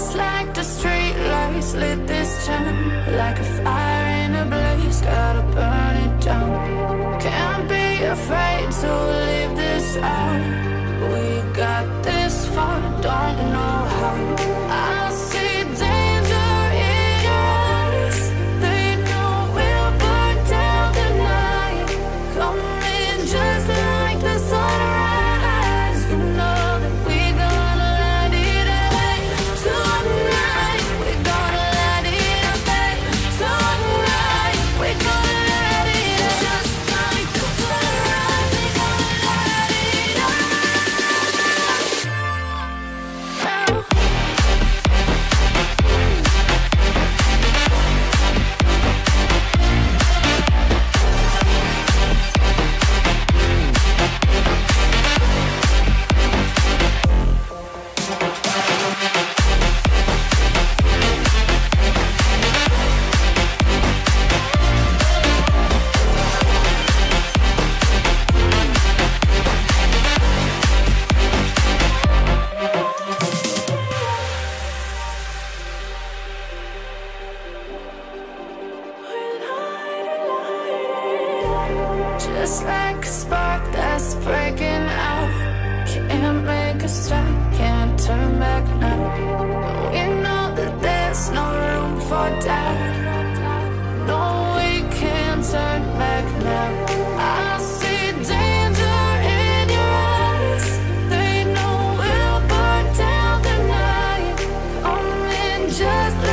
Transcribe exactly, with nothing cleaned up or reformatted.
Just like the street lights lit this town, like a fire in a blaze, gotta burn it down. Can't be afraid to leave this out. We got this far, don't know how. I see danger in your eyes. They know we'll burn down the night. Coming just like the sunrise. You know that we're gonna let it out. Tonight, we're gonna let it out. Tonight, we're gonna let it out. Just like the sunrise, we're gonna let it out. Just like a spark that's breaking out. Can't make a stop, can't turn back now. We know that there's no room for doubt. No, we can't turn back now. I see danger in your eyes. They know we'll burn down the night. Coming just like